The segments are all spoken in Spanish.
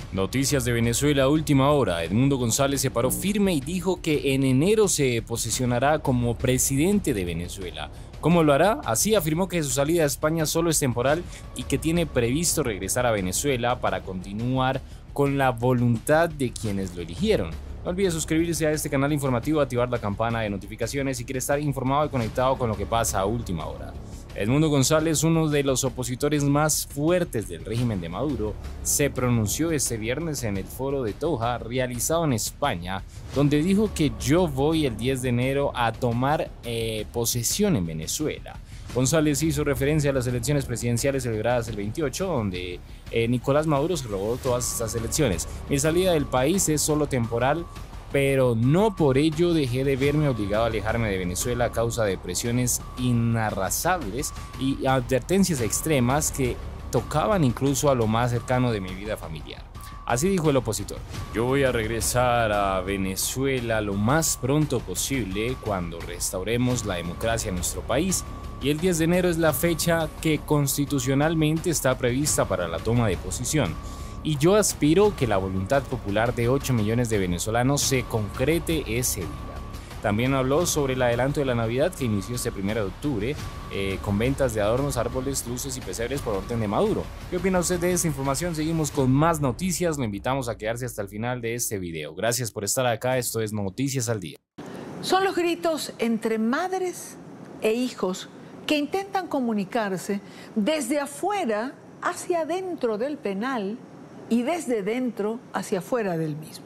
Noticias de Venezuela a última hora. Edmundo González se paró firme y dijo que en enero se posesionará como presidente de Venezuela. ¿Cómo lo hará? Así afirmó que su salida a España solo es temporal y que tiene previsto regresar a Venezuela para continuar con la voluntad de quienes lo eligieron. No olvide suscribirse a este canal informativo, activar la campana de notificaciones si quiere estar informado y conectado con lo que pasa a última hora. Edmundo González, uno de los opositores más fuertes del régimen de Maduro, se pronunció este viernes en el foro de Doha realizado en España, donde dijo que yo voy el 10 de enero a tomar posesión en Venezuela. González hizo referencia a las elecciones presidenciales celebradas el 28, donde Nicolás Maduro se robó todas estas elecciones. Mi salida del país es solo temporal, pero no por ello dejé de verme obligado a alejarme de Venezuela a causa de presiones inarrasables y advertencias extremas que tocaban incluso a lo más cercano de mi vida familiar. Así dijo el opositor. Yo voy a regresar a Venezuela lo más pronto posible cuando restauremos la democracia en nuestro país, y el 10 de enero es la fecha que constitucionalmente está prevista para la toma de posición. Y yo aspiro que la voluntad popular de 8 millones de venezolanos se concrete ese día. También habló sobre el adelanto de la Navidad que inició este 1 de octubre con ventas de adornos, árboles, luces y pesebres por orden de Maduro. ¿Qué opina usted de esta información? Seguimos con más noticias. Lo invitamos a quedarse hasta el final de este video. Gracias por estar acá. Esto es Noticias al Día. Son los gritos entre madres e hijos que intentan comunicarse desde afuera hacia adentro del penal y desde dentro hacia afuera del mismo.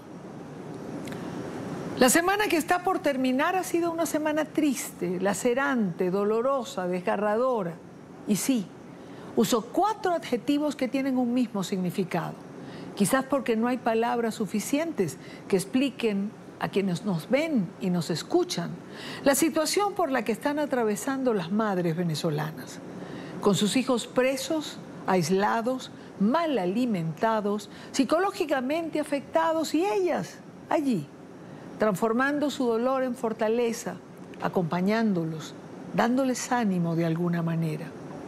La semana que está por terminar ha sido una semana triste, lacerante, dolorosa, desgarradora. Y sí, uso 4 adjetivos que tienen un mismo significado. Quizás porque no hay palabras suficientes que expliquen a quienes nos ven y nos escuchan la situación por la que están atravesando las madres venezolanas, con sus hijos presos, aislados, mal alimentados, psicológicamente afectados, y ellas allí, transformando su dolor en fortaleza, acompañándolos, dándoles ánimo de alguna manera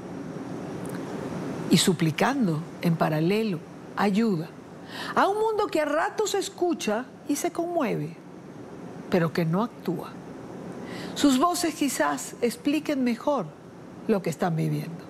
y suplicando en paralelo ayuda a un mundo que a ratos escucha y se conmueve, pero que no actúa. Sus voces quizás expliquen mejor lo que están viviendo.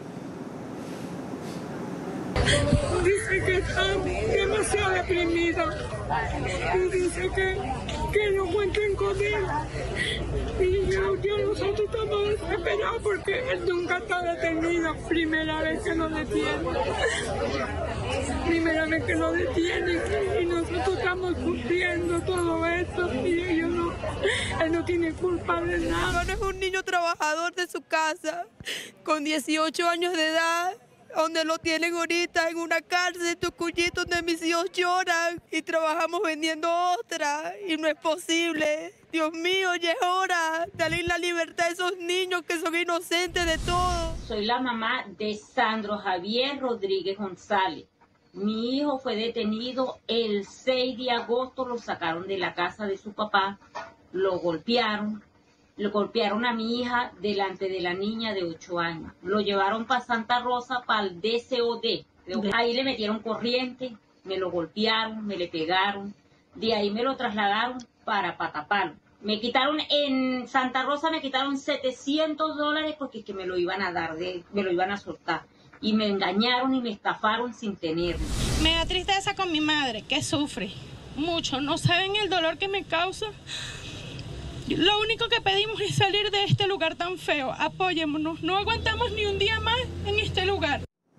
Dice que está demasiado deprimida y dice que lo cuenten con él. Y nosotros estamos desesperados porque él nunca está detenido. Primera vez que nos detienen. Primera vez que nos detienen y nosotros estamos sufriendo todo esto y ellos no, él no tiene culpa de nada. Es un niño trabajador de su casa con 18 años de edad, donde lo tienen ahorita en una cárcel de Tucuyito, donde mis hijos lloran y trabajamos vendiendo otra y no es posible. Dios mío, ya es hora de darle la libertad a esos niños que son inocentes de todo. Soy la mamá de Sandro Javier Rodríguez González. Mi hijo fue detenido el 6 de agosto, lo sacaron de la casa de su papá, lo golpearon a mi hija delante de la niña de 8 años. Lo llevaron para Santa Rosa, para el DCOD. Ahí le metieron corriente, me lo golpearon, me le pegaron. De ahí me lo trasladaron para Patapalo. Me quitaron en Santa Rosa, me quitaron $700 porque es que me lo iban a dar, me lo iban a soltar. Y me engañaron y me estafaron sin tenerlo. Me da tristeza con mi madre, que sufre mucho. No saben el dolor que me causa. Lo único que pedimos es salir de este lugar tan feo. Apóyennos. No aguantamos ni un día más en este lugar.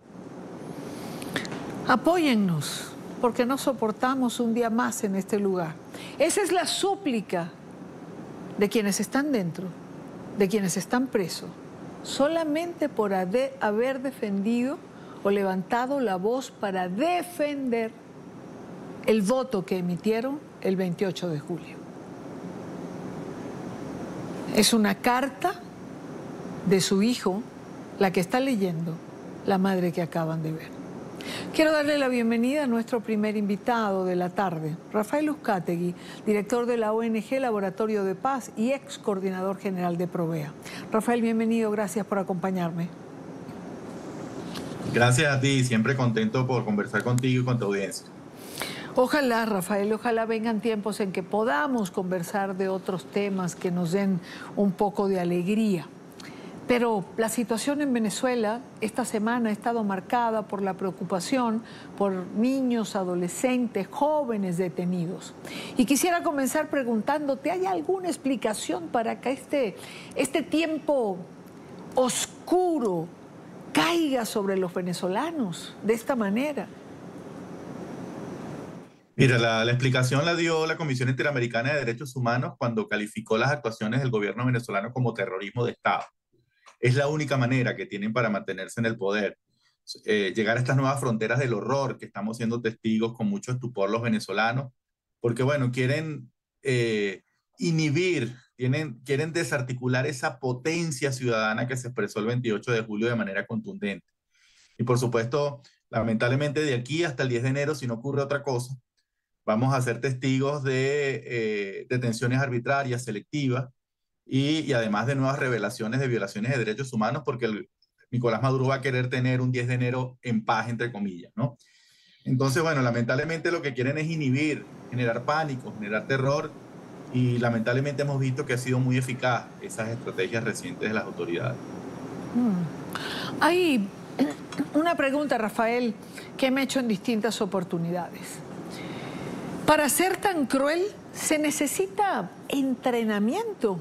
Apóyennos, porque no soportamos un día más en este lugar. Esa es la súplica de quienes están dentro, de quienes están presos, solamente por haber defendido o levantado la voz para defender el voto que emitieron el 28 de julio. Es una carta de su hijo la que está leyendo la madre que acaban de ver. Quiero darle la bienvenida a nuestro primer invitado de la tarde, Rafael Uzcategui, director de la ONG Laboratorio de Paz y ex coordinador general de Provea. Rafael, bienvenido, gracias por acompañarme. Gracias a ti, siempre contento por conversar contigo y con tu audiencia. Ojalá, Rafael, ojalá vengan tiempos en que podamos conversar de otros temas que nos den un poco de alegría. Pero la situación en Venezuela esta semana ha estado marcada por la preocupación por niños, adolescentes, jóvenes detenidos. Y quisiera comenzar preguntándote, ¿hay alguna explicación para que este tiempo oscuro caiga sobre los venezolanos de esta manera? Mira, la explicación la dio la Comisión Interamericana de Derechos Humanos cuando calificó las actuaciones del gobierno venezolano como terrorismo de Estado. Es la única manera que tienen para mantenerse en el poder. Llegar a estas nuevas fronteras del horror que estamos siendo testigos con mucho estupor los venezolanos, porque bueno, quieren inhibir, quieren desarticular esa potencia ciudadana que se expresó el 28 de julio de manera contundente. Y por supuesto, lamentablemente de aquí hasta el 10 de enero, si no ocurre otra cosa, vamos a ser testigos de detenciones arbitrarias, selectivas, y además de nuevas revelaciones de violaciones de derechos humanos, porque Nicolás Maduro va a querer tener un 10 de enero en paz, entre comillas, ¿no? Entonces, bueno, lamentablemente lo que quieren es inhibir, generar pánico, generar terror, y lamentablemente hemos visto que ha sido muy eficaz esas estrategias recientes de las autoridades. Hay una pregunta, Rafael, que me he hecho en distintas oportunidades. Para ser tan cruel, ¿se necesita entrenamiento?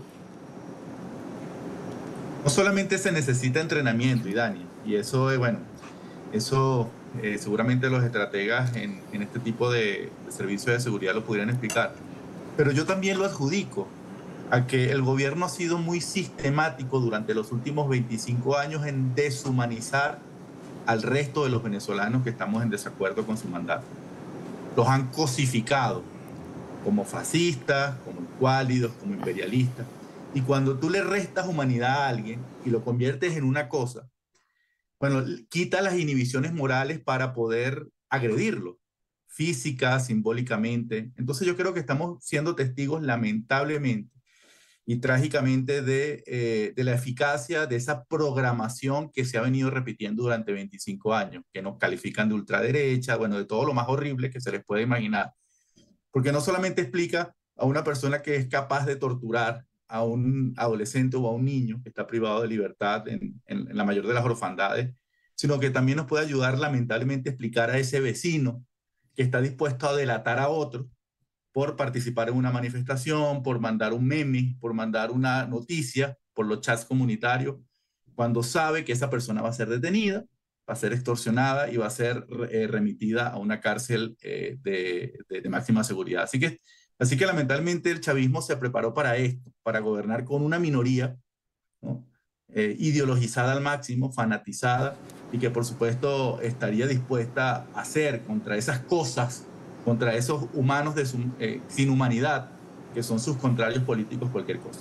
No solamente se necesita entrenamiento, Idania, y eso, bueno, eso seguramente los estrategas en este tipo de servicios de seguridad lo pudieran explicar, pero yo también lo adjudico a que el gobierno ha sido muy sistemático durante los últimos 25 años en deshumanizar al resto de los venezolanos que estamos en desacuerdo con su mandato. Los han cosificado como fascistas, como escuálidos, como imperialistas. Y cuando tú le restas humanidad a alguien y lo conviertes en una cosa, bueno, quita las inhibiciones morales para poder agredirlo, física, simbólicamente. Entonces yo creo que estamos siendo testigos, lamentablemente y trágicamente, de la eficacia de esa programación que se ha venido repitiendo durante 25 años, que nos califican de ultraderecha, bueno, de todo lo más horrible que se les puede imaginar. Porque no solamente explica a una persona que es capaz de torturar a un adolescente o a un niño que está privado de libertad en la mayor de las orfandades, sino que también nos puede ayudar lamentablemente a explicar a ese vecino que está dispuesto a delatar a otro por participar en una manifestación, por mandar un meme, por mandar una noticia, por los chats comunitarios, cuando sabe que esa persona va a ser detenida, va a ser extorsionada y va a ser remitida a una cárcel de máxima seguridad. Así que lamentablemente el chavismo se preparó para esto, para gobernar con una minoría, ¿no? Ideologizada al máximo, fanatizada, y que por supuesto estaría dispuesta a hacer contra esas cosas, contra esos humanos sin humanidad, que son sus contrarios políticos, cualquier cosa.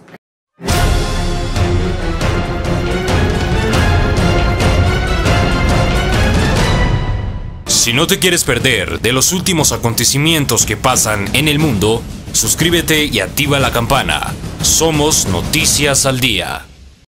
Si no te quieres perder de los últimos acontecimientos que pasan en el mundo, suscríbete y activa la campana. Somos Noticias al Día.